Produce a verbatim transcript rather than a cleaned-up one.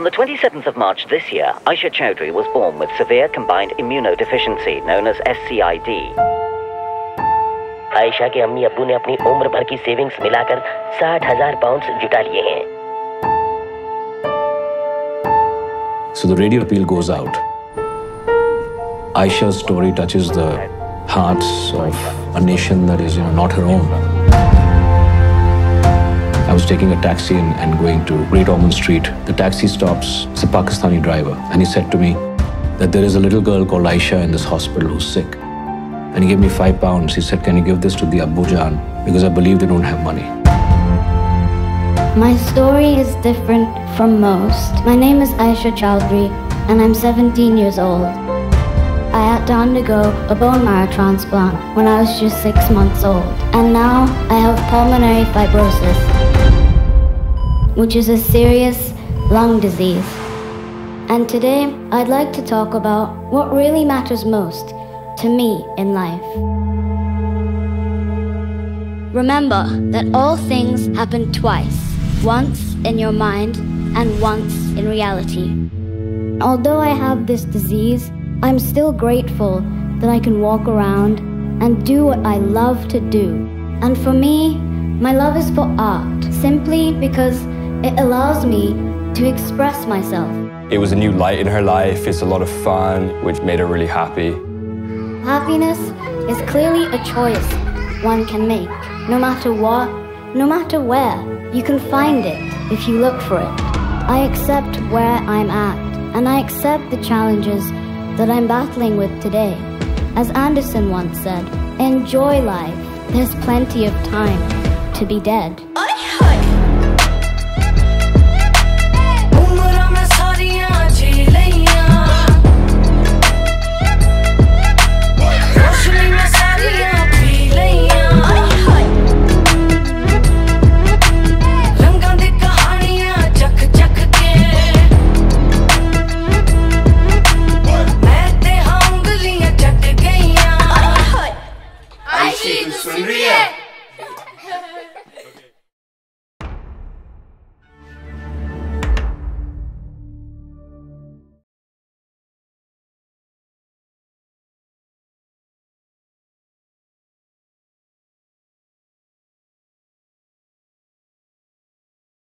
On the twenty-seventh of March this year, Aisha Chowdhury was born with severe combined immunodeficiency known as S C I D. Ayesha के अम्मी अब्बू ने अपनी उम्र भर की सेविंग्स मिलाकर साठ हजार पाउंड जुटा लिए हैं. So the radio appeal goes out. Aisha's story touches the hearts of a nation that is, you know, not her own. I was taking a taxi and, and going to Great Ormond Street. The taxi stops. It's a Pakistani driver, and he said to me that there is a little girl called Aisha in this hospital who's sick. And he gave me five pounds. He said, "Can you give this to the Abbu Jaan? Because I believe they don't have money." My story is different from most. My name is Aisha Chowdhury, and I'm seventeen years old. I had to undergo a bone marrow transplant when I was just six months old. And now I have pulmonary fibrosis, which is a serious lung disease. And today, I'd like to talk about what really matters most to me in life. Remember that all things happen twice, once in your mind and once in reality. Although I have this disease, I'm still grateful that I can walk around and do what I love to do. And for me, my love is for art, simply because it allows me to express myself. It was a new light in her life. It's a lot of fun, which made her really happy. Happiness is clearly a choice one can make. No matter what, no matter where, you can find it if you look for it. I accept where I'm at, and I accept the challenges that I'm battling with today. As Anderson once said, enjoy life. There's plenty of time to be dead.